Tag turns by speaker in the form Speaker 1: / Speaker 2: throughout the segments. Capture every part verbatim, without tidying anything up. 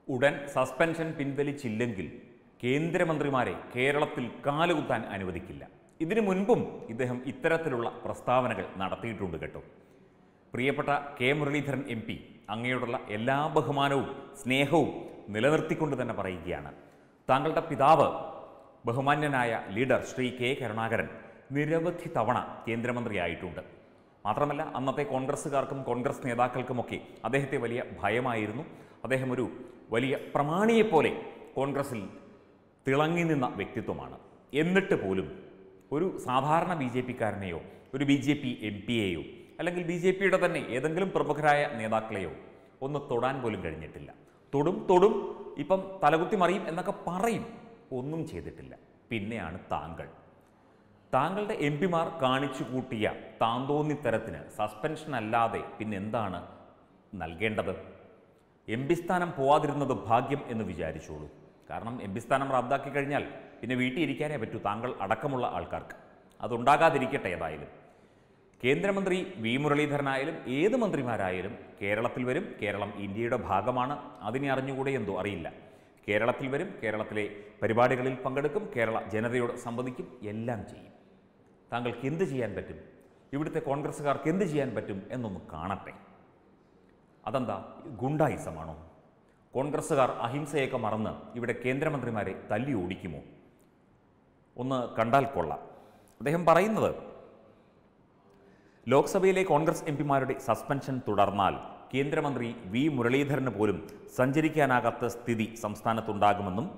Speaker 1: ഉടൻ സസ്പെൻഷൻ പിൻവലിച്ചില്ലെങ്കിൽ കേന്ദ്രമന്ത്രിമാരെ കേരളത്തിൽ കാലുകുത്താൻ അനുവദിക്കില്ല. ഇതിനു മുൻപും ഇദ്ദേഹം ഇത്തരത്തിലുള്ള പ്രസ്താവനകൾ നടത്തിയിട്ടുണ്ട് കേട്ടോ. പ്രിയപ്പെട്ട കെ മുരളീധരൻ എം പി അങ്ങയോടുള്ള എല്ലാ ബഹുമാനവും സ്നേഹവും നിലനിർത്തിക്കൊണ്ട് തന്നെ പറയുകയാണ്, താങ്കളുടെ പിതാവ് ബഹുമാന്യനായ ലീഡർ ശ്രീ കെ കരുണാകരൻ നിരവധി തവണ കേന്ദ്രമന്ത്രിയായിട്ടുണ്ട്. മാത്രമല്ല അന്നത്തെ കോൺഗ്രസ്സുകാർക്കും കോൺഗ്രസ് നേതാക്കൾക്കുമൊക്കെ അദ്ദേഹത്തെ വലിയ ഭയമായിരുന്നു. അദ്ദേഹം ഒരു വലിയ പ്രമാണിയെപ്പോലെ കോൺഗ്രസിൽ തിളങ്ങി നിന്ന വ്യക്തിത്വമാണ്. എന്നിട്ട് പോലും ഒരു സാധാരണ ബി ജെ പിക്കാരനെയോ ഒരു ബി ജെ പി എം പിയെയോ അല്ലെങ്കിൽ ബി ജെ പിയുടെ തന്നെ ഏതെങ്കിലും പ്രമുഖരായ നേതാക്കളെയോ ഒന്ന് തൊടാൻ പോലും കഴിഞ്ഞിട്ടില്ല. തൊടും തൊടും ഇപ്പം തലകുത്തി മറിയും എന്നൊക്കെ പറയും, ഒന്നും ചെയ്തിട്ടില്ല. പിന്നെയാണ് താങ്കൾ താങ്കളുടെ എം പിമാർ കാണിച്ചു കൂട്ടിയ താന്തോന്നിത്തരത്തിന് സസ്പെൻഷൻ അല്ലാതെ പിന്നെന്താണ് നൽകേണ്ടത്? എം പി സ്ഥാനം പോവാതിരുന്നത് ഭാഗ്യം എന്ന് വിചാരിച്ചോളൂ. കാരണം എം പി സ്ഥാനം റദ്ദാക്കി കഴിഞ്ഞാൽ പിന്നെ വീട്ടിൽ ഇരിക്കാനേ പറ്റൂ താങ്കൾ അടക്കമുള്ള ആൾക്കാർക്ക്. അതുണ്ടാകാതിരിക്കട്ടെ. ഏതായാലും കേന്ദ്രമന്ത്രി വി മുരളീധരനായാലും ഏത് മന്ത്രിമാരായാലും കേരളത്തിൽ വരും. കേരളം ഇന്ത്യയുടെ ഭാഗമാണ്. അതിനെ അറിഞ്ഞുകൂടെ എന്തോ അറിയില്ല. കേരളത്തിൽ വരും, കേരളത്തിലെ പരിപാടികളിൽ പങ്കെടുക്കും, കേരള ജനതയോട് സംവദിക്കും, എല്ലാം ചെയ്യും. താങ്കൾക്ക് എന്ത് ചെയ്യാൻ പറ്റും? ഇവിടുത്തെ കോൺഗ്രസ്സുകാർക്ക് എന്ത് ചെയ്യാൻ പറ്റും എന്നൊന്ന് കാണട്ടെ. അതെന്താ, ഗുണ്ടായിസമാണോ? കോൺഗ്രസ്സുകാർ അഹിംസയൊക്കെ മറന്ന് ഇവിടെ കേന്ദ്രമന്ത്രിമാരെ തല്ലി ഓടിക്കുമോ? ഒന്ന് കണ്ടാൽ കൊള്ളാം. അദ്ദേഹം പറയുന്നത്, ലോക്സഭയിലെ കോൺഗ്രസ് എം പിമാരുടെ സസ്പെൻഷൻ തുടർന്നാൽ കേന്ദ്രമന്ത്രി വി മുരളീധരന് പോലും സഞ്ചരിക്കാനാകാത്ത സ്ഥിതി സംസ്ഥാനത്തുണ്ടാകുമെന്നും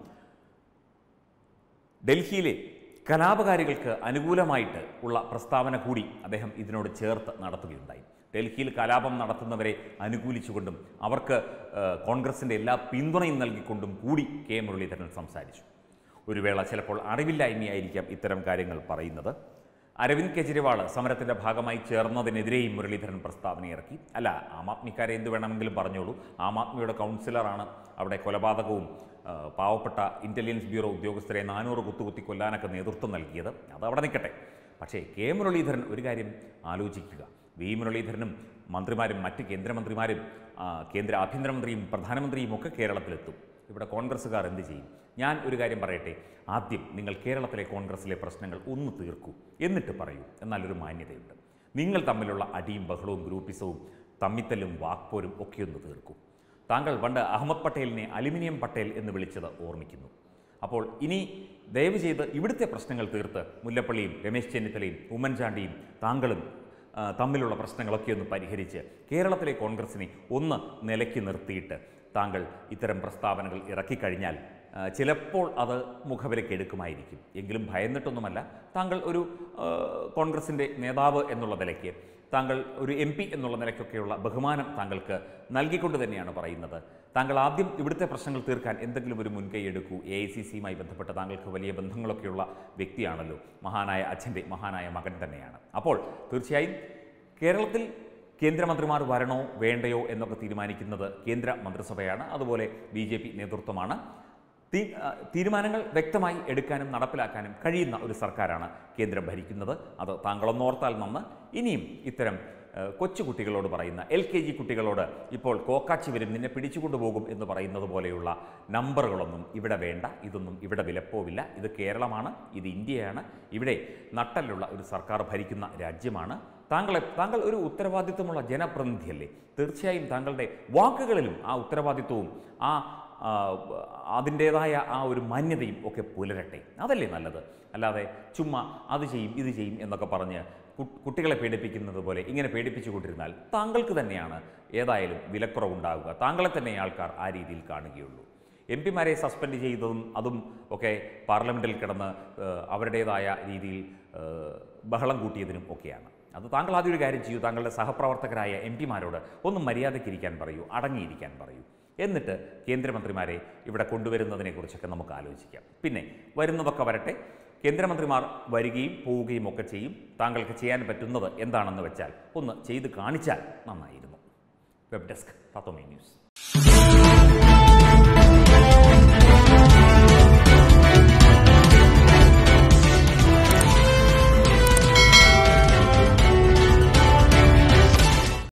Speaker 1: ഡൽഹിയിലെ കലാപകാരികൾക്ക് അനുകൂലമായിട്ട് ഉള്ള പ്രസ്താവന കൂടി അദ്ദേഹം ഇതിനോട് ചേർത്ത് നടത്തുകയുണ്ടായി. ഡൽഹിയിൽ കലാപം നടത്തുന്നവരെ അനുകൂലിച്ചുകൊണ്ടും അവർക്ക് കോൺഗ്രസിൻ്റെ എല്ലാ പിന്തുണയും നൽകിക്കൊണ്ടും കൂടി കെ മുരളീധരൻ സംസാരിച്ചു. ഒരു വേള ചിലപ്പോൾ അറിവില്ലായ്മയായിരിക്കാം ഇത്തരം കാര്യങ്ങൾ പറയുന്നത്. അരവിന്ദ് കെജ്രിവാൾ സമരത്തിൻ്റെ ഭാഗമായി ചേർന്നതിനെതിരെയും മുരളീധരൻ പ്രസ്താവന ഇറക്കി. അല്ല, ആം ആദ്മിക്കാരെ എന്ത് വേണമെങ്കിലും പറഞ്ഞോളൂ. ആം ആദ്മിയുടെ കൗൺസിലറാണ് അവിടെ കൊലപാതകവും പാവപ്പെട്ട ഇൻ്റലിജൻസ് ബ്യൂറോ ഉദ്യോഗസ്ഥരെ നാനൂറ് കുത്തുകുത്തി കൊല്ലാനൊക്കെ നേതൃത്വം നൽകിയത്. അതവിടെ നിൽക്കട്ടെ. പക്ഷേ കെ മുരളീധരൻ ഒരു കാര്യം ആലോചിക്കുക. വി മുരളീധരനും മന്ത്രിമാരും മറ്റ് കേന്ദ്രമന്ത്രിമാരും കേന്ദ്ര ആഭ്യന്തരമന്ത്രിയും പ്രധാനമന്ത്രിയും ഒക്കെ കേരളത്തിലെത്തും. ഇവിടെ കോൺഗ്രസ്സുകാർ എന്ത് ചെയ്യും? ഞാൻ ഒരു കാര്യം പറയട്ടെ. ആദ്യം നിങ്ങൾ കേരളത്തിലെ കോൺഗ്രസ്സിലെ പ്രശ്നങ്ങൾ ഒന്ന് തീർക്കൂ, എന്നിട്ട് പറയൂ. എന്നാലൊരു മാന്യതയുണ്ട്. നിങ്ങൾ തമ്മിലുള്ള അടിയും ബഹളവും ഗ്രൂപ്പിസവും തമ്മിത്തല്ലും വാക്പോരും ഒക്കെ ഒന്ന് തീർക്കൂ. താങ്കൾ പണ്ട് അഹമ്മദ് പട്ടേലിനെ അലുമിനിയം പട്ടേൽ എന്ന് വിളിച്ചത് ഓർമ്മിക്കുന്നു. അപ്പോൾ ഇനി ദയവ് ചെയ്ത് ഇവിടുത്തെ പ്രശ്നങ്ങൾ തീർത്ത് മുല്ലപ്പള്ളിയും രമേശ് ചെന്നിത്തലയും ഉമ്മൻചാണ്ടിയും താങ്കളും തമ്മിലുള്ള പ്രശ്നങ്ങളൊക്കെ ഒന്ന് പരിഹരിച്ച് കേരളത്തിലെ കോൺഗ്രസിനെ ഒന്ന് നിലയ്ക്ക് നിർത്തിയിട്ട് താങ്കൾ ഇത്തരം പ്രസ്താവനകൾ ഇറക്കിക്കഴിഞ്ഞാൽ ചിലപ്പോൾ അത് മുഖവിലയ്ക്ക് എടുക്കുമായിരിക്കും. എങ്കിലും ഭയന്നിട്ടൊന്നുമല്ല. താങ്കൾ ഒരു കോൺഗ്രസിൻ്റെ നേതാവ് എന്നുള്ള നിലയ്ക്ക്, താങ്കൾ ഒരു എം പി എന്നുള്ള നിലയ്ക്കൊക്കെയുള്ള ബഹുമാനം താങ്കൾക്ക് നൽകിക്കൊണ്ട് തന്നെയാണ് പറയുന്നത്. താങ്കൾ ആദ്യം ഇവിടുത്തെ പ്രശ്നങ്ങൾ തീർക്കാൻ എന്തെങ്കിലും ഒരു മുൻകൈ എടുക്കൂ. എ ഐ സി സിയുമായി ബന്ധപ്പെട്ട് താങ്കൾക്ക് വലിയ ബന്ധങ്ങളൊക്കെയുള്ള വ്യക്തിയാണല്ലോ. മഹാനായ അച്ഛൻ്റെ മഹാനായ മകൻ തന്നെയാണ്. അപ്പോൾ തീർച്ചയായും കേരളത്തിൽ കേന്ദ്രമന്ത്രിമാർ വരണോ വേണ്ടയോ എന്നൊക്കെ തീരുമാനിക്കുന്നത് കേന്ദ്ര മന്ത്രിസഭയാണ്. അതുപോലെ ബി ജെ പി നേതൃത്വമാണ്. തീ തീരുമാനങ്ങൾ വ്യക്തമായി എടുക്കാനും നടപ്പിലാക്കാനും കഴിയുന്ന ഒരു സർക്കാരാണ് കേന്ദ്രം ഭരിക്കുന്നത്. അത് താങ്കളൊന്നോർത്താൽ നന്ന്. ഇനിയും ഇത്തരം കൊച്ചു കുട്ടികളോട് പറയുന്ന, എൽ കെ ജി കുട്ടികളോട് ഇപ്പോൾ കോക്കാച്ചി വരും നിന്നെ പിടിച്ചുകൊണ്ടുപോകും എന്ന് പറയുന്നത് പോലെയുള്ള നമ്പറുകളൊന്നും ഇവിടെ വേണ്ട. ഇതൊന്നും ഇവിടെ വിലപ്പോവില്ല. ഇത് കേരളമാണ്, ഇത് ഇന്ത്യയാണ്. ഇവിടെ നട്ടലുള്ള ഒരു സർക്കാർ ഭരിക്കുന്ന രാജ്യമാണ്. താങ്കളെ താങ്കൾ ഒരു ഉത്തരവാദിത്വമുള്ള ജനപ്രതിനിധിയല്ലേ? തീർച്ചയായും താങ്കളുടെ വാക്കുകളിലും ആ ഉത്തരവാദിത്വവും ആ അതിൻ്റേതായ ആ ഒരു മാന്യതയും ഒക്കെ പുലരട്ടെ. അതല്ലേ നല്ലത്. അല്ലാതെ ചുമ്മാ അത് ചെയ്യും ഇത് ചെയ്യും എന്നൊക്കെ പറഞ്ഞ് കുട്ടികളെ പേടിപ്പിക്കുന്നത് പോലെ ഇങ്ങനെ പേടിപ്പിച്ചു കൊണ്ടിരുന്നാൽ താങ്കൾക്ക് തന്നെയാണ് ഏതായാലും വിലക്കുറവുണ്ടാവുക. താങ്കളെ തന്നെ ആൾക്കാർ ആ രീതിയിൽ കാണുകയുള്ളൂ. എം പിമാരെ സസ്പെൻഡ് ചെയ്തതും അതും ഒക്കെ പാർലമെൻറ്റിൽ കിടന്ന് അവരുടേതായ രീതിയിൽ ബഹളം കൂട്ടിയതിനും ഒക്കെയാണ്. അത് താങ്കൾ ആദ്യം ഒരു കാര്യം ചെയ്യൂ. താങ്കളുടെ സഹപ്രവർത്തകരായ എം പിമാരോട് ഒന്ന് മര്യാദയ്ക്കിരിക്കാൻ പറയൂ, അടങ്ങിയിരിക്കാൻ പറയൂ. എന്നിട്ട് കേന്ദ്രമന്ത്രിമാരെ ഇവിടെ കൊണ്ടുവരുന്നതിനെക്കുറിച്ചൊക്കെ നമുക്ക് ആലോചിക്കാം. പിന്നെ വരുന്നതൊക്കെ വരട്ടെ. കേന്ദ്രമന്ത്രിമാർ വരികയും പോവുകയും ഒക്കെ ചെയ്യും. താങ്കൾക്ക് ചെയ്യാൻ പറ്റുന്നത് എന്താണെന്ന് വെച്ചാൽ ഒന്ന് ചെയ്ത് കാണിച്ചാൽ നന്നായിരുന്നു. Web desk Tatwamayi news.